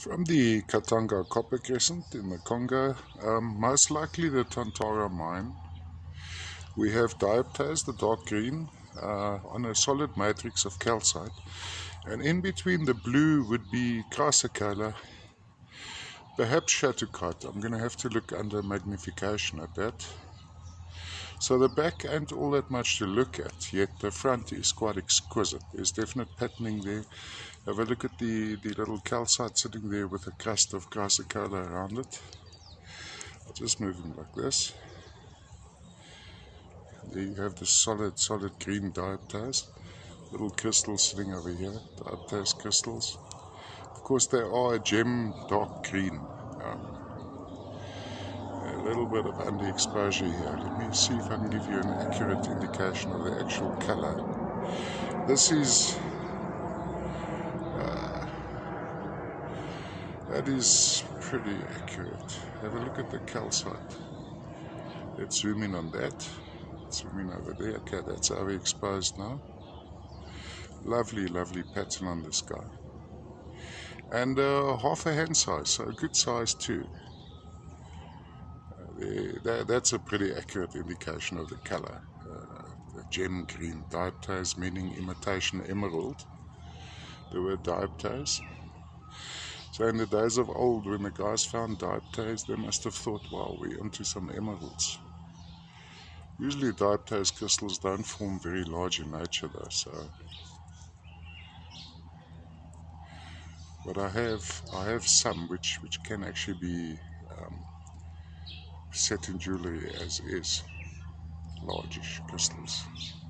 From the Katanga Copper Crescent in the Congo, most likely the Tantara mine. We have dioptase, the dark green, on a solid matrix of calcite. And in between the blue would be chrysocolla, perhaps chattochite. I'm going to have to look under magnification at that. So the back ain't all that much to look at, yet the front is quite exquisite. There's definite patterning there. Have a look at the little calcite sitting there with a crust of chrysocolla around it. I'll just move them like this. There you have the solid green dioptase. Little crystals sitting over here, dioptase crystals. Of course they are a gem dark green. A little bit of underexposure here. Let me see if I can give you an accurate indication of the actual color. This is that is pretty accurate. Have a look at the calcite. Let's zoom in on that. Zoom in over there. Okay, that's overexposed now. Lovely pattern on this guy. And half a hand size, so a good size too. That's a pretty accurate indication of the color. The gem green dioptase, meaning imitation emerald. The word dioptase. So in the days of old, when the guys found dioptase, they must have thought, wow, we're onto some emeralds. Usually dioptase crystals don't form very large in nature though, so. But I have some which can actually be set in jewelry as is, largish crystals.